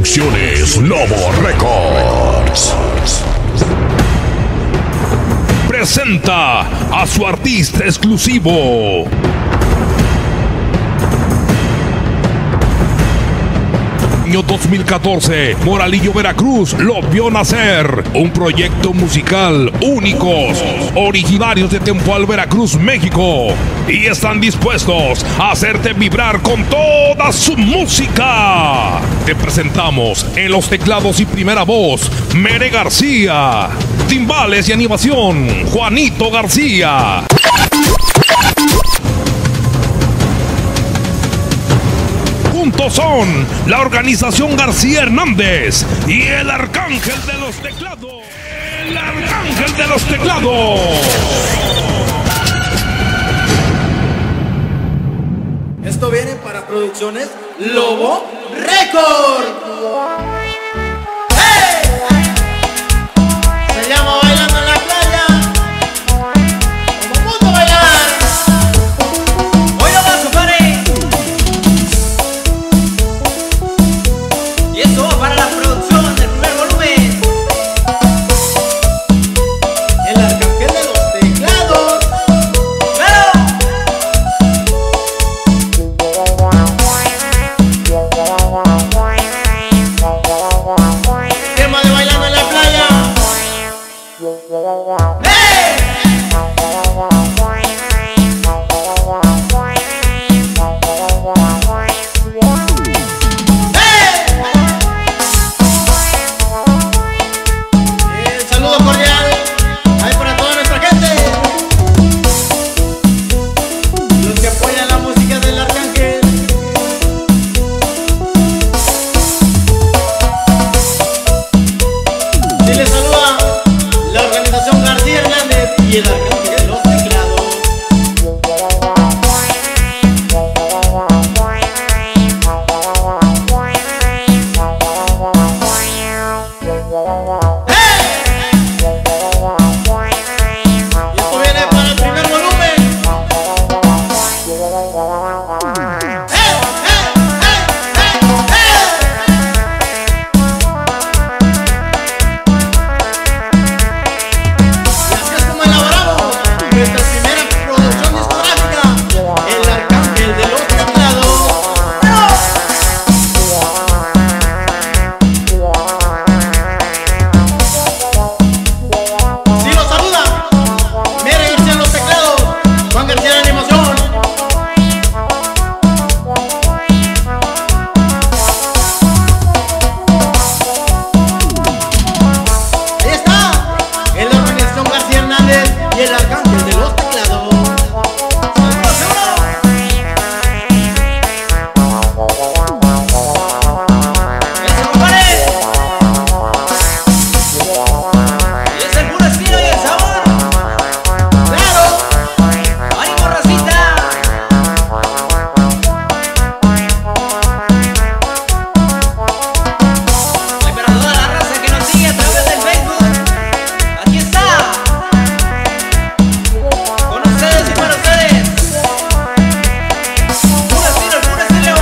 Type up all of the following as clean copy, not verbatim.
Producciones Lobo Records presenta a su artista exclusivo. Año 2014, Moralillo, Veracruz lo vio nacer. Un proyecto musical únicos, originarios de Tempoal, Veracruz, México. Y están dispuestos a hacerte vibrar con toda su música. Te presentamos en los teclados y primera voz, Mere García. Timbales y animación, Juanito García. Juntos son la organización García Hernández y el Arcángel de los Teclados. El Arcángel de los Teclados. Esto viene para Producciones Lobo Record. ¡Hey! Se llama Bailando en la Playa. Como mundo bailar. Hoy lo vas a compadre. Y eso va para la producción del primer volumen. El Arcángel de los Teclados. ¡Claro! Tema de Bailando en la Playa. ¡Hey! Saludo cordial ahí para toda nuestra gente, los que apoyan la música del Arcángel. Sí, les saluda la organización García Hernández y el Arcángel de los Teclados. Y esto viene para el primer volumen. Y así es como elaboramos nuestra primera producción discográfica, el Arcángel de los Teclados. Sí, los saluda Mere García en los teclados, Juan García en animación. Ahí está, en la organización García Hernández y el Arcángel de los Teclados. ¡Seguro, seguro! ¡Eso, compadre! Y es el puro estilo y el sabor. ¡Claro! ¡Ánimo, racita! Ay, para toda la raza que nos sigue a través del Facebook, aquí está, con ustedes y para ustedes. Puro estilo, puro estilo.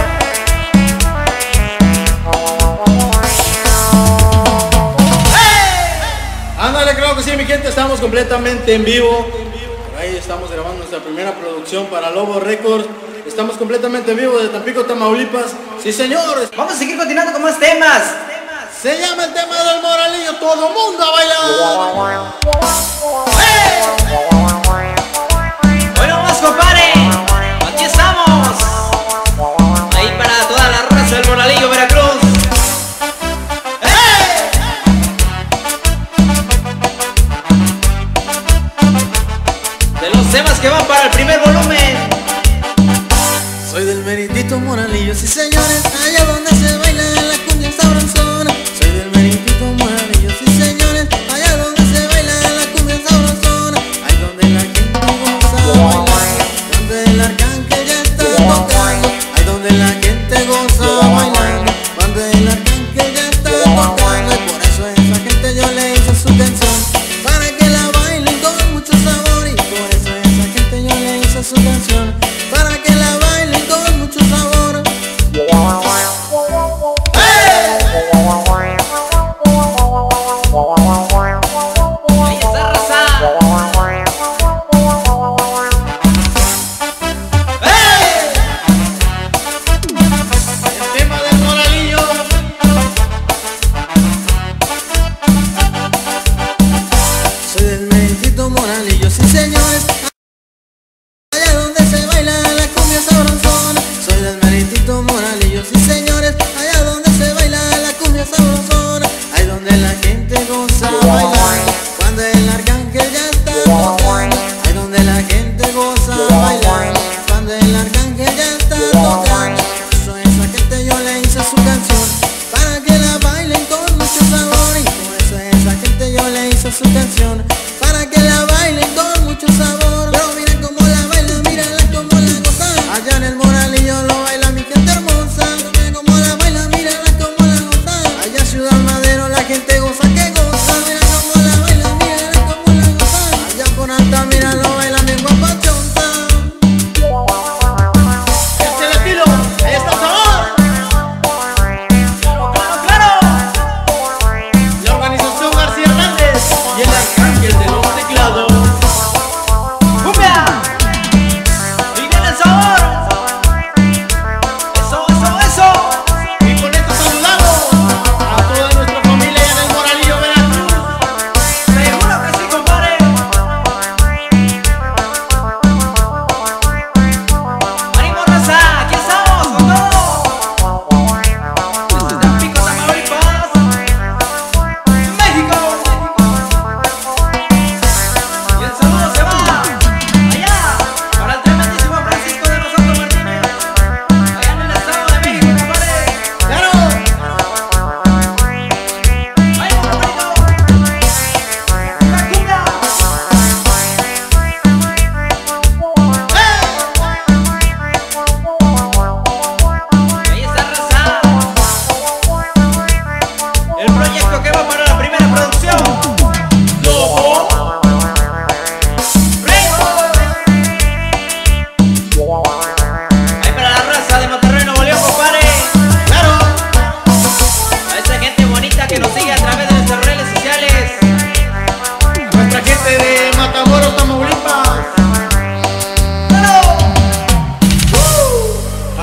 ¡Hey! Ándale, creo que sí, mi gente, estamos completamente en vivo. Por ahí estamos grabando nuestra primera producción para Lobo Records. Estamos completamente en vivo de Tampico, Tamaulipas. Sí, señores. Vamos a seguir continuando con más temas. Se llama el tema del Moralillo, todo mundo a bailar. ¡Hey! Bueno, vamos, compadre. Aquí estamos. Ahí para toda la raza del Moralillo, Veracruz. ¡Hey! De los temas que van para el primer volumen. Soy del meritito Moralillo, sí señores, allá donde se baila la cumbia sabrosona. Soy del meritito Moralillo, sí señores, allá donde se baila la cumbia sabrosona. Ahí donde la gente goza bailando, donde el Arcángel ya está tocando. Ahí donde la gente goza bailando, donde el Arcángel ya está tocando. Y por eso a esa gente yo le hice su canción, para que la bailen con mucho sabor. Y por eso a esa gente yo le hice su canción, para que la bailen con mucho sabor.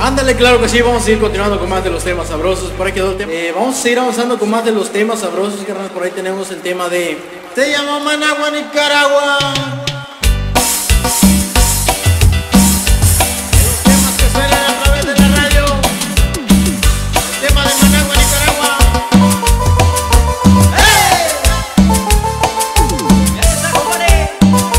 Ándale, claro que sí, vamos a ir continuando con más de los temas sabrosos. Por ahí quedó el tema. Vamos a seguir avanzando con más de los temas sabrosos, carnal. Por ahí tenemos el tema de... Se llama Managua, Nicaragua. Los temas que suenan a través de la radio. El tema de Managua, Nicaragua. ¡Hey! Ya está, compadre.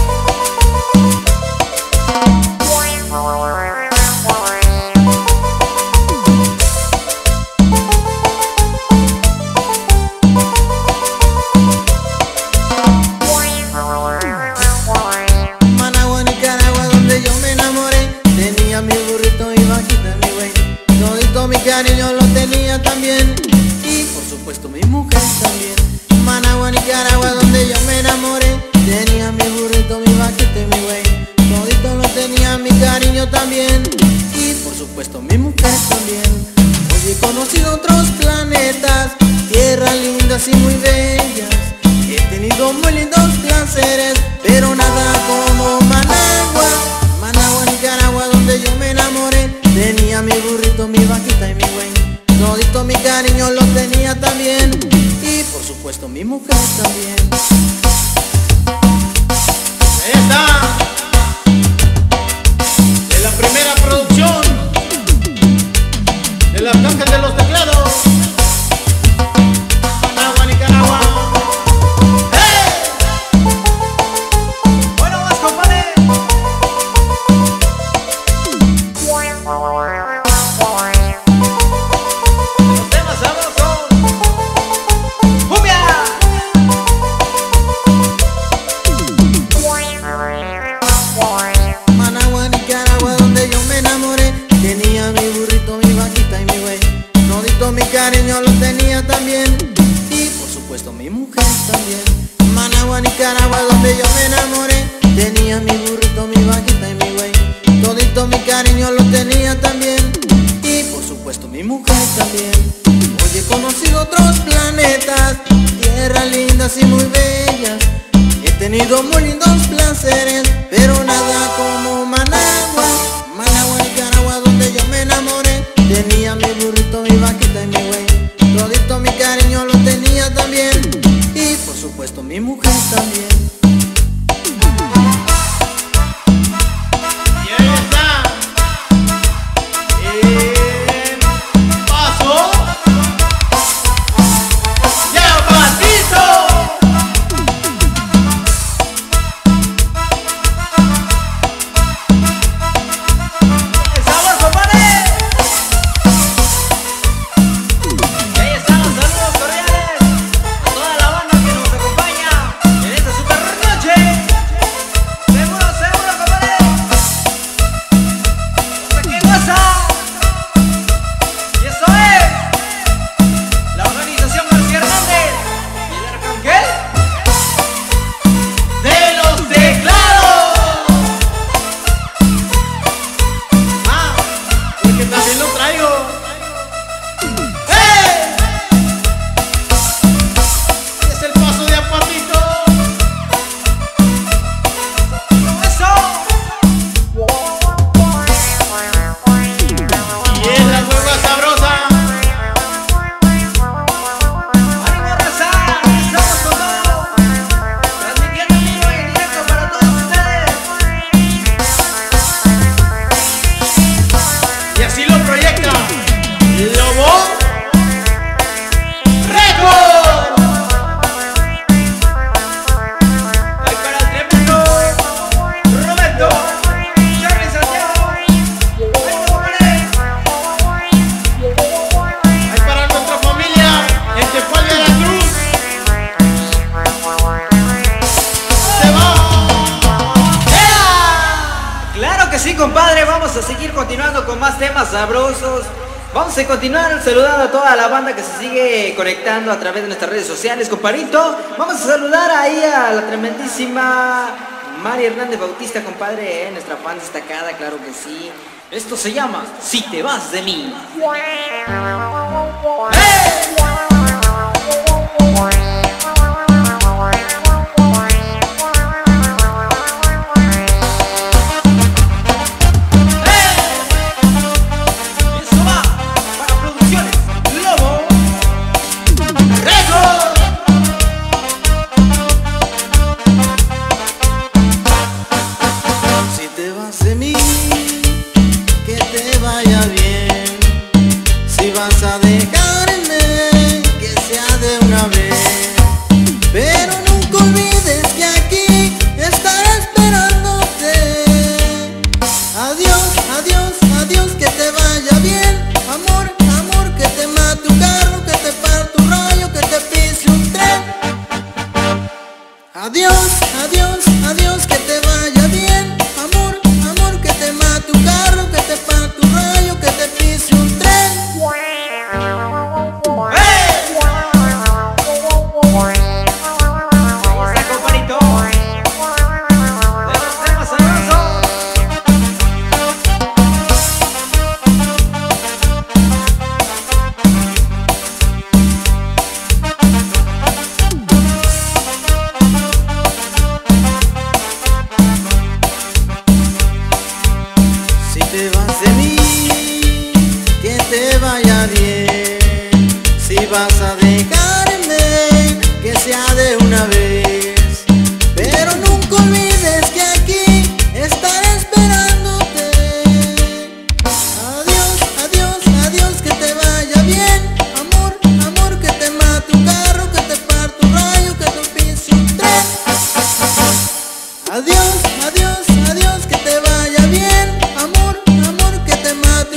Managua, Nicaragua, donde yo me enamoré. Tenía mi burrito y vaquita, mi güey. Todito mi cariño lo tenía también. Y por supuesto mi mujer también. Managua, Nicaragua, donde yo me enamoré. Tenía mi burrito, mi vaquita y mi güey. Todito lo tenía mi cariño también. Y por supuesto mi mujer también. Hoy he conocido otros planetas, tierras lindas y muy bellas. He tenido muy lindos placeres, pero nada como Managua. Managua, Nicaragua, donde yo me enamoré. Tenía mi burrito, mi vaquita y mi güey. Todito mi cariño lo tenía también. Y por supuesto mi mujer también. Ahí está. De la primera producción del Arcángel de los Teclados. Managua, Nicaragua. Bueno, más, compadre. Los temas sabrosos. ¡Cumbia! Managua, Nicaragua, donde yo me enamoré. Tenía mi burrito, mi vaquita y mi güey. Todito mi cariño lo tenía también. Y por supuesto mi mujer también. Managua, Nicaragua, donde yo me enamoré. Tenía mi burrito, mi vaquita y mi güey. Todito mi cariño lo tenía también. Y por supuesto mi mujer también. Hoy he conocido otros planetas, tierras lindas y muy bellas. He tenido muy lindos placeres, pero nada como Managua. Managua, Nicaragua, donde yo me enamoré. Tenía mi burrito, mi vaquita y mi güey. Todito mi cariño lo tenía también. Y por supuesto mi mujer también. Y ahí está. Paso. Ya pasito. ¡El sabor, compadre! Y ahí están los saludos cordiales a toda la banda que nos acompaña en esta super noche. Seguro, seguro, compadre. Cosa que goza. Y eso es la organización García Hernández y el Arcángel De los Teclados. Ah, porque también lo traigo. ¡Hey! Es el paso de Apatito. eso. Y es la hueva sabrosa. ¡Ánimo, raza! ¡Estamos con todo! Transmitiendo en vivo y en directo para todos ustedes. Y así lo proyecta Lobo Record. Ahí para el tremendo Roberto, Charly Santiago. Ahí compadre. Ahí para nuestra familia en Tepual, Veracruz. Se va. ¡Ea! Claro que sí, compadre. Vamos a seguir continuando con más temas sabrosos. Vamos a continuar saludando a toda la banda que se sigue conectando a través de nuestras redes sociales, compadrito. Vamos a saludar ahí a la tremendísima Mari Hernández Bautista, compadre, nuestra fan destacada, claro que sí. Esto se llama Si te vas de mí.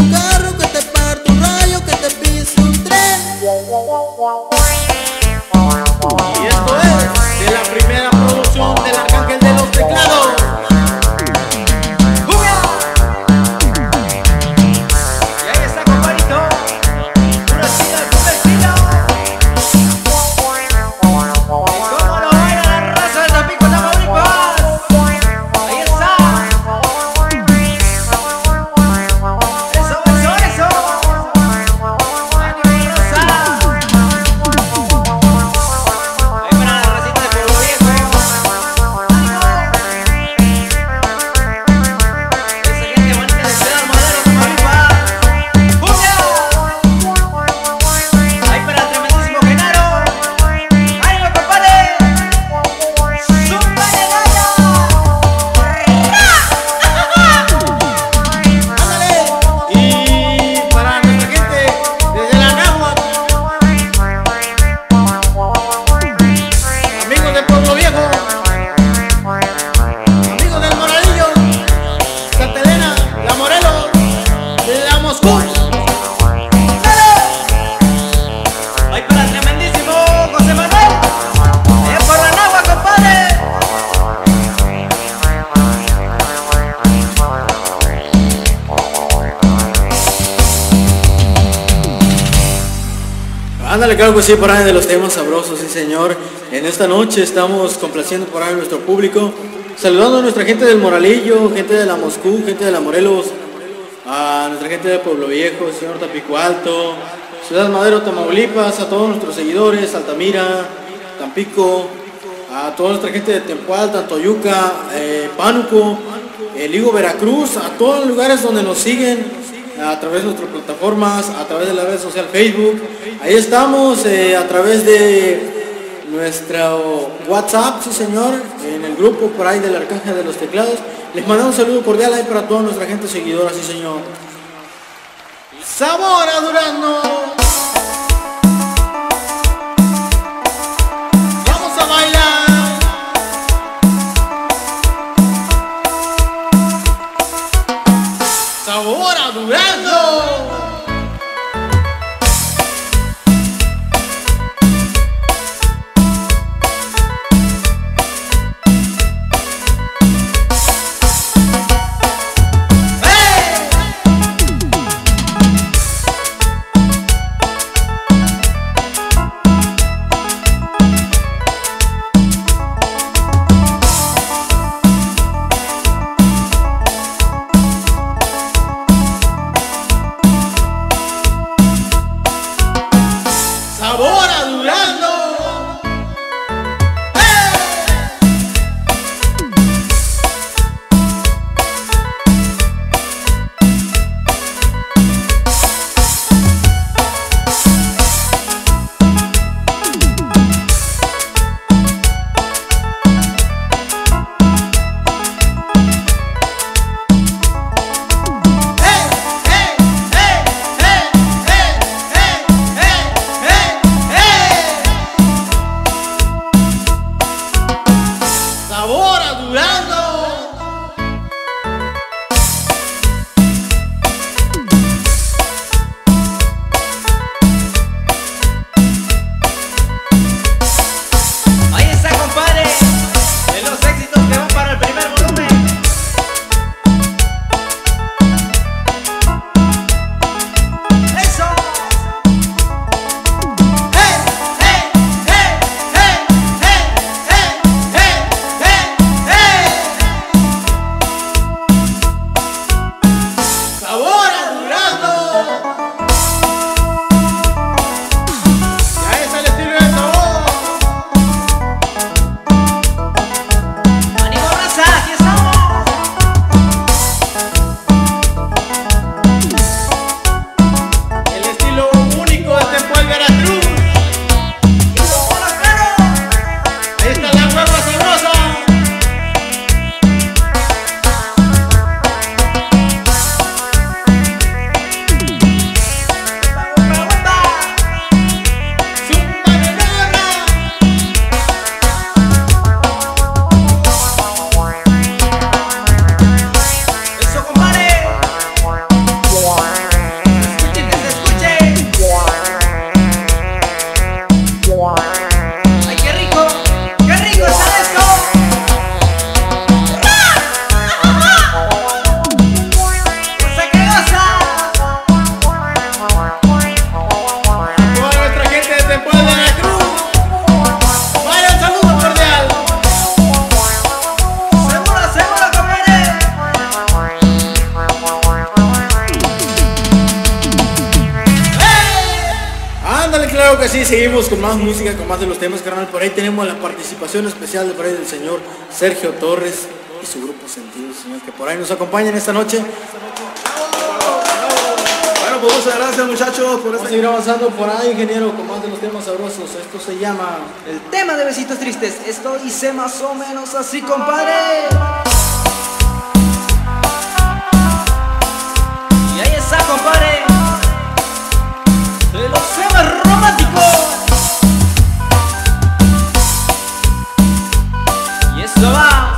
un carro, que te parta un rayo, que te pise un tren. Y esto es de la primera producción del Arcángel de los Teclados. Y ahí está, compadrito. Una chida con vecino. ¿Y cómo lo baila la raza de Tampico, Tamaulipas? Ahí está. Eso, eso, eso. ¡Ánimo, raza! Ahí para la racita de Pueblo Viejo. Esa gente bonita de Ciudad Madero, Tamaulipas. ¡Cumbia! Ahí para el tremendísimo Genaro. ¡Ánimo, compadre! ¡Zumba de gallo! Ándale. Y para nuestra gente desde la Náhuatl, amigos del Pueblo Viejo, amigos del Moralillo, Santa Elena, La Morelos, La Moscú. Ahí para el tremendísimo José Manuel. Allá por la Nahua, compadre. Ándale, claro que sí, por ahí de los temas sabrosos, sí señor. En esta noche estamos complaciendo por ahí a nuestro público, saludando a nuestra gente del Moralillo, gente de la Moscú, gente de la Morelos, a nuestra gente de Pueblo Viejo, señor Tampico Alto, Ciudad Madero, Tamaulipas, a todos nuestros seguidores, Altamira, Tampico, a toda nuestra gente de Tempualta, Toyuca, Pánuco, Ligo, Veracruz, a todos los lugares donde nos siguen a través de nuestras plataformas, a través de la red social Facebook. Ahí estamos, a través de nuestro WhatsApp, sí señor, en el grupo por ahí del Arcángel de los Teclados. Les mandamos un saludo cordial ahí para toda nuestra gente seguidora, sí señor. ¡Sabor a Durazno! ¡Vamos a bailar! ¡Sabor a Durazno! claro que sí, seguimos con más música, con más de los temas, carnal. Por ahí tenemos la participación especial de por ahí del señor Sergio Torres y su grupo Sentido, señor, que por ahí nos acompañan esta noche. Bueno, pues muchas gracias, muchachos, por Vamos a seguir avanzando por ahí, ingeniero, con más de los temas sabrosos. Esto se llama... El tema de Besitos Tristes. Esto dice más o menos así, compadre. Y ahí está, compadre. De los temas románticos. Y esto va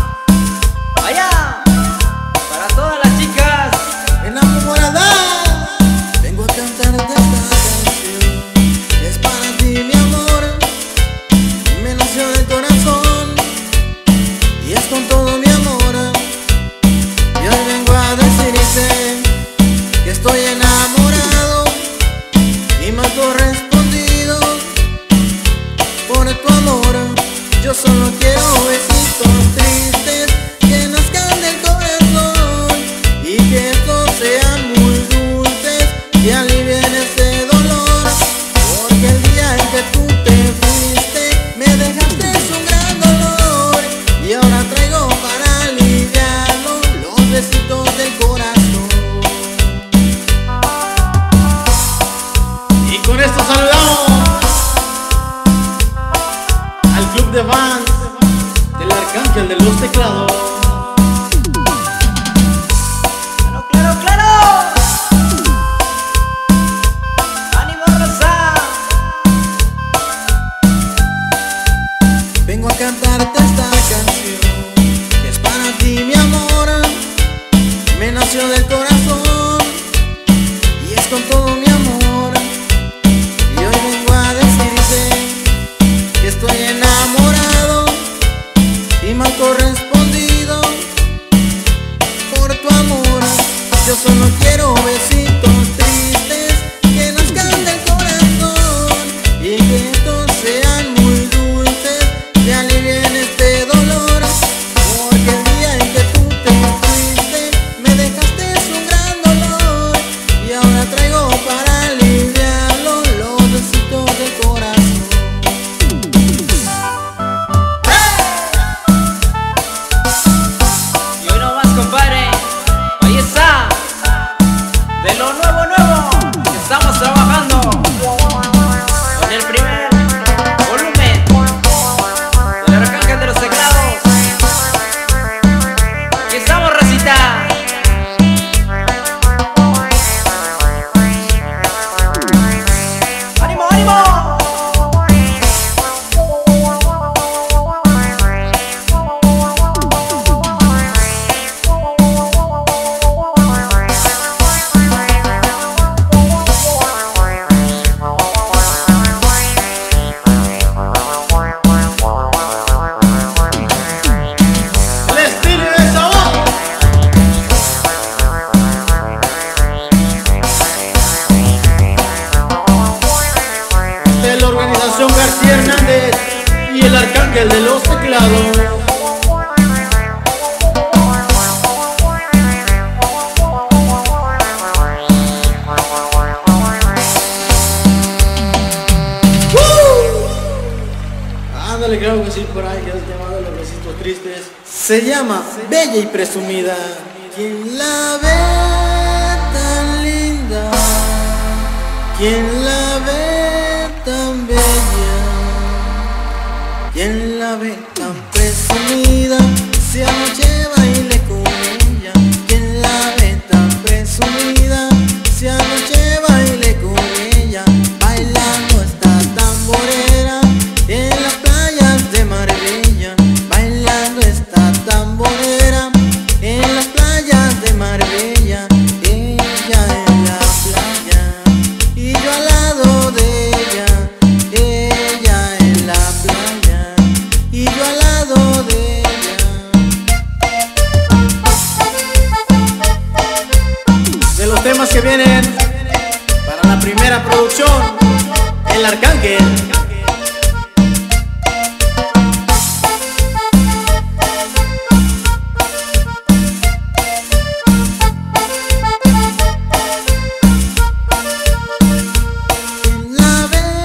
allá para todas las chicas Enamorada, vengo a cantarte esta canción. Es para ti, mi amor, me nació del corazón y es con todo mi amor. Y hoy vengo a decirte que estoy enamorado y me has correspondido por tu amor. Yo solo quiero besitos tristes que nazcan del corazón y que estos sean muy dulces y alivien este dolor. Porque el día en que tú te fuiste me dejaste un gran dolor y ahora traigo para aliviarlo los besitos del corazón. Y con esto saludamos al club de fans del Arcángel de los Teclados. Claro, claro, claro. ¡Ánimo, raza! Vengo a cantarte esta canción que es para ti, mi amor, me nació del corazón y es con todo mi amor. Y hoy vengo a decirte que estoy enamorado y me han correspondido por tu amor. Yo solo quiero besitos tristes que nazcan del corazón y que estos sean muy dulces que alivien este dolor. Porque el día en que tú te fuiste me dejaste un gran dolor y ahora traigo para aliviarlo los besitos del corazón. Y hoy no más, compadre. Ahí está. De lo nuevo, nuevo. Que estamos trabajando con el primer volumen del Arcángel de los Teclados. Aquí estamos, racita. ¡Ánimo, ánimo! El estilo de sabor. De la organización García Hernández y el Arcángel de los Teclados. Ándale, claro que sí, por ahí que es el tema de los besitos tristes. Se llama Bella y Presumida. ¿Quién la ve tan linda? ¿Quién la ve tan bella? ¿Quién la ve tan presumida? Si anoche bailé con ella. ¿Quién la ve tan presumida? Si anoche bailé con ella. Bailando esta tamborera en las playas de Marbella. Bailando esta tamborera en las playas de Marbella. Ella en la playa y yo al lado de ella. Ella en la playa y yo al lado de ella. De los temas que vienen para la primera producción, el Arcángel. ¿Quién la ve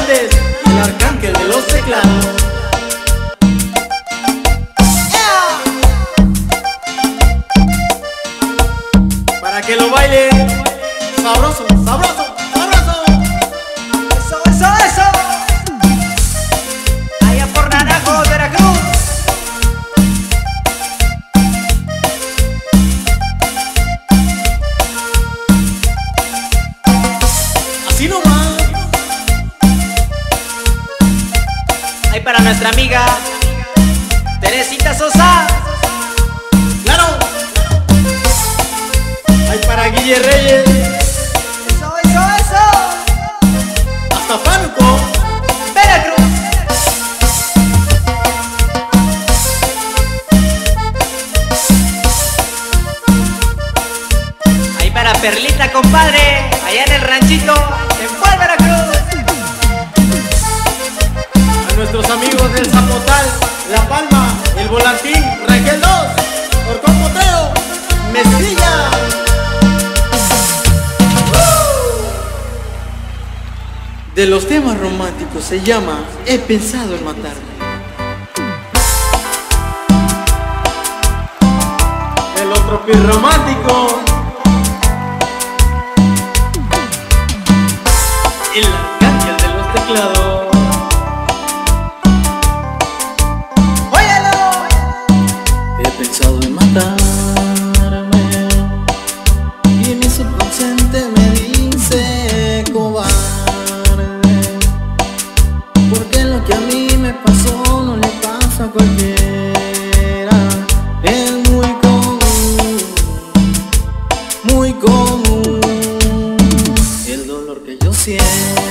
Hernández y el arcángel de los teclados. Para que lo baile sabroso, sabroso, sabroso. Eso, eso, eso. Allá por Naranjo, Veracruz. Así nomás. Ahí para nuestra amiga Teresita Sosa. Claro. Ahí para Guille Reyes. Eso, eso, eso. Hasta Pánuco. Veracruz. Ahí para Perlita, compadre. Allá en el ranchito en Puebla, Veracruz. A nuestros amigos del Zapotal, La Palma, El Volantín, Raquel 2, Orcón Potrero, Mezquilla. De los temas románticos se llama He pensado en matarme. El otro romántico, el arcángel de los teclados. ¡Óyalo! He pensado en matarme y mi subconsciente me dice cobarde, porque lo que a mí me pasó no le pasa a cualquiera. Es muy común, muy común el dolor que yo siento,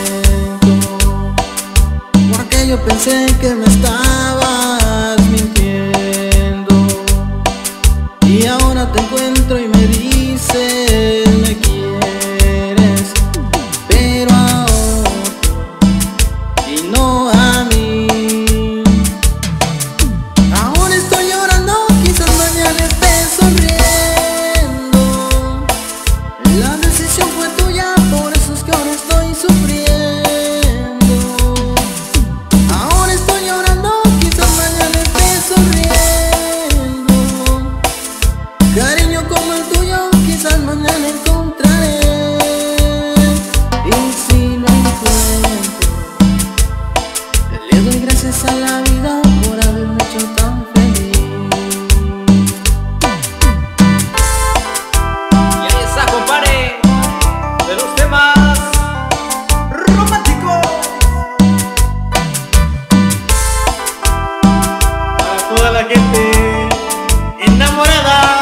porque yo pensé que me estabas mintiendo y ahora te encuentro y me dices me quieres, pero a otro y no a mí. Ahora estoy llorando, quizás mañana esté sonriendo. La decisión fue tuya, por eso es que ahora estoy sufriendo. Ahora estoy llorando, quizás mañana esté sonriendo. Cariño como el tuyo, quizás mañana encontraré. Y si lo encuentro, le doy gracias a la vida por haberme hecho tan feliz. Y ahí está, compadre, de los temas románticos. Para toda la gente enamorada.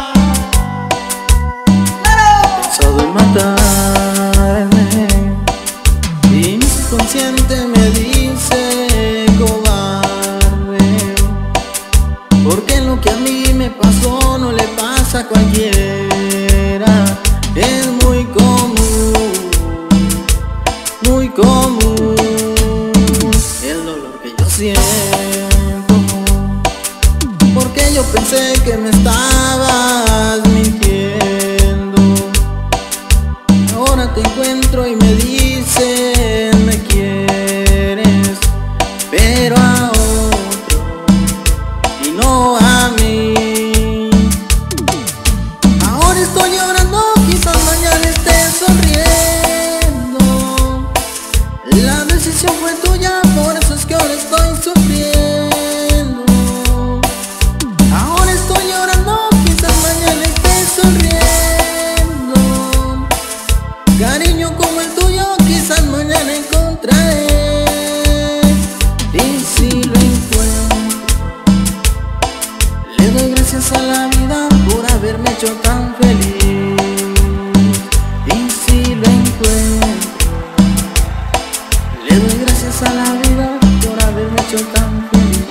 Pensado en matarme y mi subconsciente me dice cobarde, porque lo que a mí me pasó no le pasa a cualquiera. Es muy común, muy común el dolor que yo siento, porque yo pensé que me estabas mintiendo. Ahora te encuentro y me dices me quieres, pero a otro y no a mí. Ahora estoy llorando, quizás mañana esté sonriendo. La decisión fue tuya, por eso es que ahora estoy sufriendo. Ahora estoy llorando, quizás mañana esté sonriendo. Cariño como el tuyo, quizás mañana encontraré. Y si lo encuentro, le doy gracias a la vida por haberme hecho tan feliz. Y si lo encuentro, le doy gracias a la vida por haberme hecho tan feliz.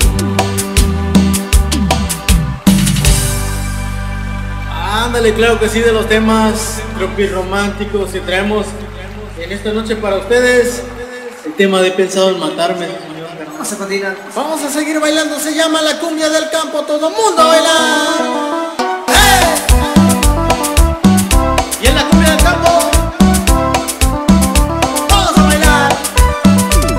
Ándale, claro que sí, de los temas románticos que traemos en esta noche para ustedes. El tema de He pensado en matarme, señor. Vamos a continuar. Vamos a seguir bailando, se llama la cumbia del campo, todo mundo a bailar. ¡Eh! Y en la cumbia del campo, vamos a bailar.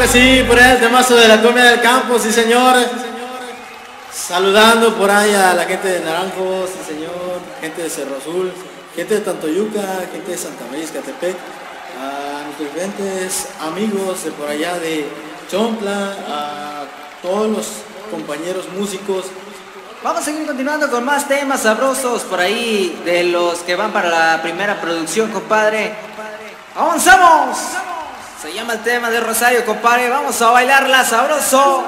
que sí, por ahí el temazo de la cumbia del campo, sí señor. Saludando por ahí a la gente de Naranjo, sí señor, gente de Cerro Azul, gente de Tantoyuca, gente de Santa María Ixcatepec, a nuestros clientes, amigos de por allá de Chompla, a todos los compañeros músicos. Vamos a seguir continuando con más temas sabrosos por ahí de los que van para la primera producción, compadre. ¡Avanzamos! Se llama el tema de Rosario, compadre. Vamos a bailarla sabroso.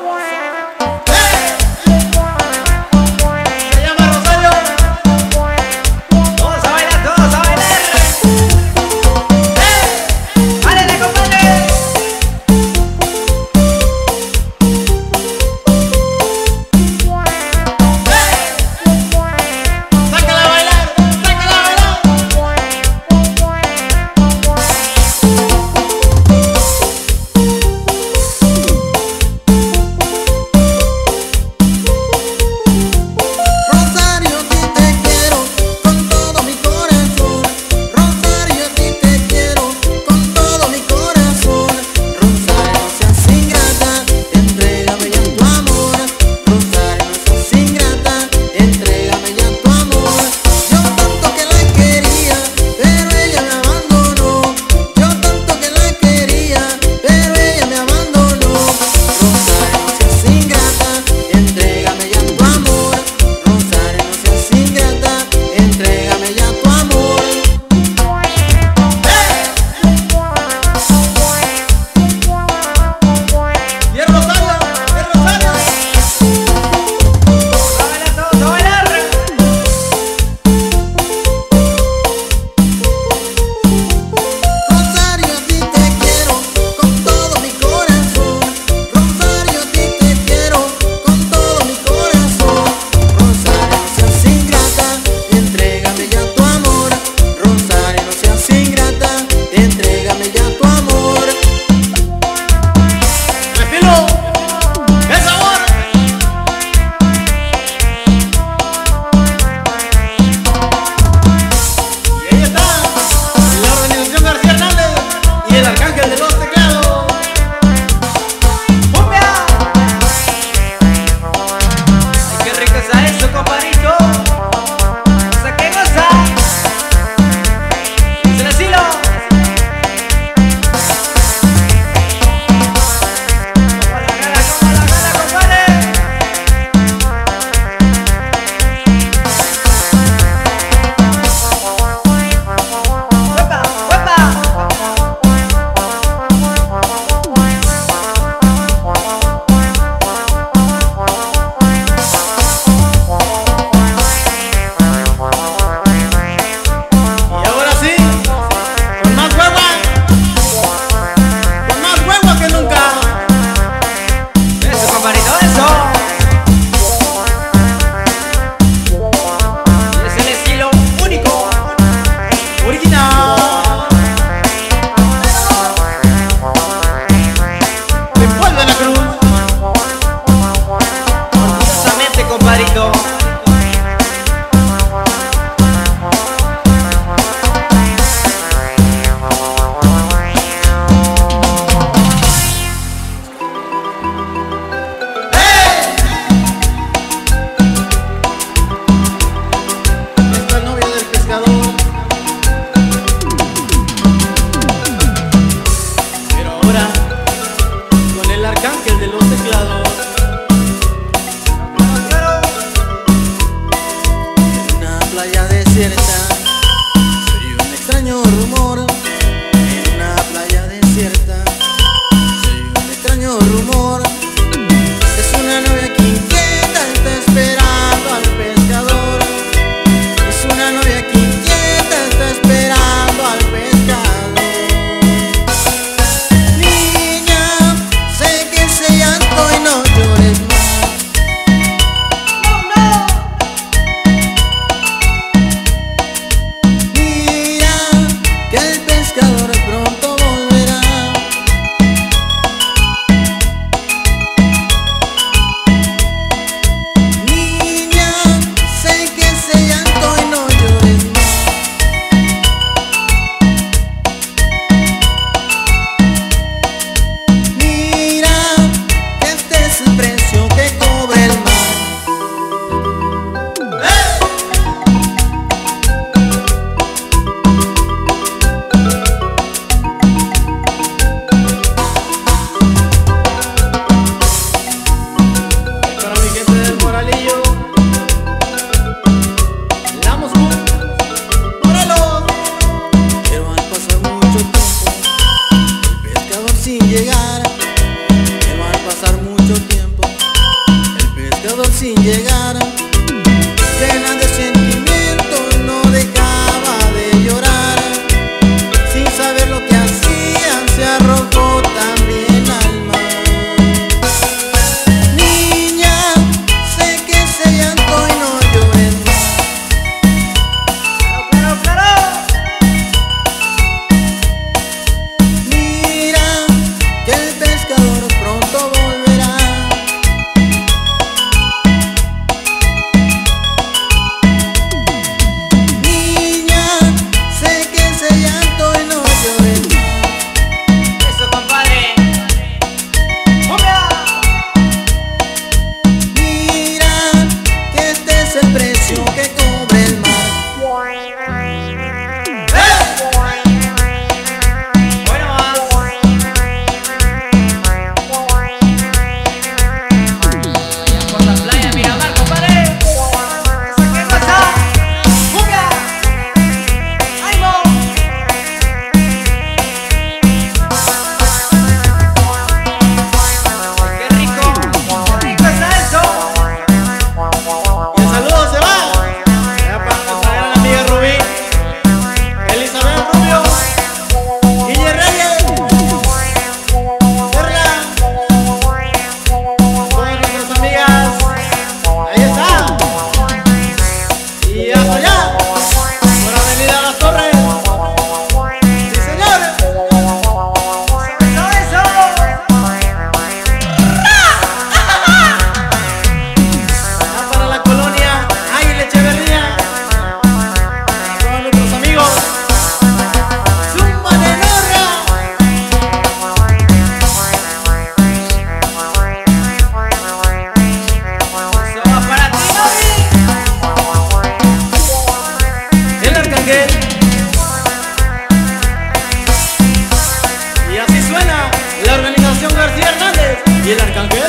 el arcángel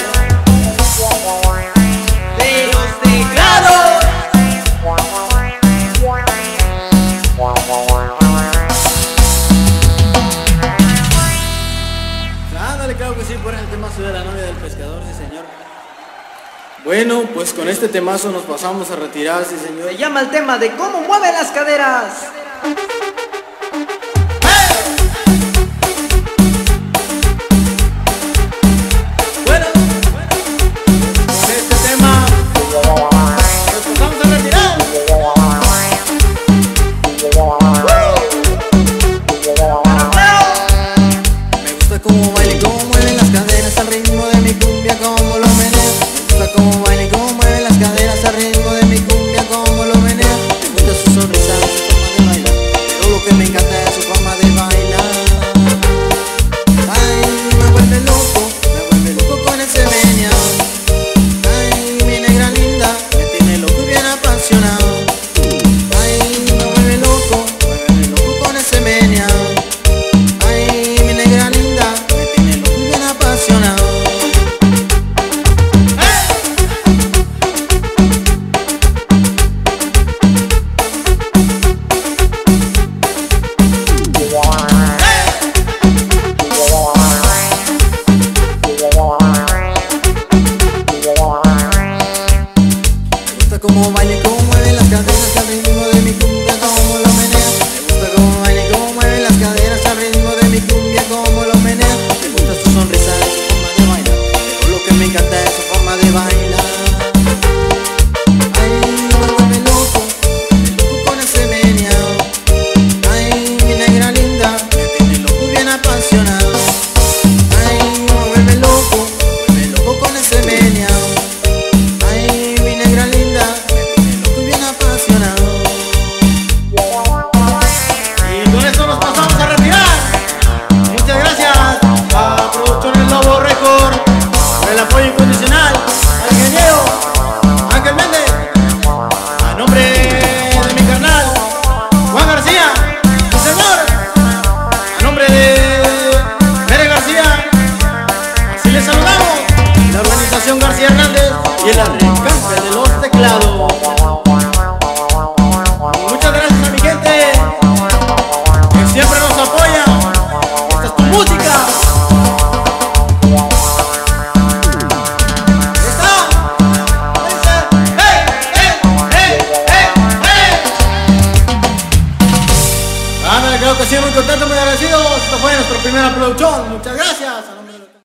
de los teclados. Ándale, claro que sí, por el temazo de la novia del pescador, sí señor. Bueno, pues con este temazo nos pasamos a retirar, sí señor. Se llama el tema de cómo mueve las caderas. Bueno, con este tema nos pasamos a retirar. Me gusta cómo baila y cómo mueven las caderas al ritmo de mi cumbia, como lo menea. Me gusta cómo baila y cómo mueve las caderas al ritmo de mi cumbia, como lo menea. Me gusta su sonrisa, su forma de bailar, pero lo que me encanta es su forma de bailar. Ay, me vuelve loco con ese meneao. Ay, mi negra linda, me tiene loco y bien apasionado. Ay, me vuelve loco con ese meneao. Ay, mi negra linda, me tiene loco y bien apasionado. Me gusta cómo baila y cómo mueve las caderas al ritmo de mi cumbia, como lo menea. Me gusta cómo baila y cómo mueve las caderas al ritmo de mi cumbia, como lo menea. Me gusta su sonrisa y su forma de bailar, pero lo que me encanta es su forma de bailar. Ay, me vuelve loco con ese meneao. Ay, mi negra linda, me tiene loco y bien apasionado. Ay, me vuelve loco con ese meneao. Ay, mi negra linda, me tiene loco y bien apasionado. Y con esto nos pasamos a retirar. Muchas gracias a Producciones Lobo Record por el apoyo incondicional, al ingeniero Ángel Méndez, a nombre de mi carnal Juan García, sí señor, a nombre de Pérez García, así les saludamos, la organización García Hernández y el arcángel de los teclados. Muchas gracias a mi gente que siempre nos apoya. Esta es tu música. ¿Está? Dice, ¡hey, hey, hey, hey, hey! Ándale, creo que sí, muy contento, muy agradecido. Esta fue nuestra primera producción. Muchas gracias.